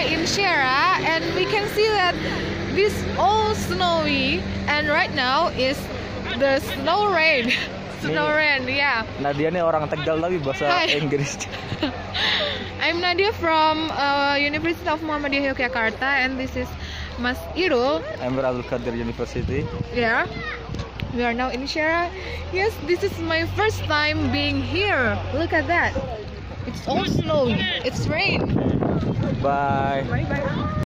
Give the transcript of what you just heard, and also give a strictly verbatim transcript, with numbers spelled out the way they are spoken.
in Shera, and we can see that this all snowy, and right now is the snow rain. Snow rain, yeah. Nadia nih orang Tegal tapi bahasa Hai. Inggris. I'm Nadia from uh, University of Muhammadiyah Yogyakarta, and this is Mas Irul. Emir Abdul Qadir University. Yeah. We are now in Shera. Yes, this is my first time being here. Look at that. It's all snowy. It's rain. Bye. Bye bye.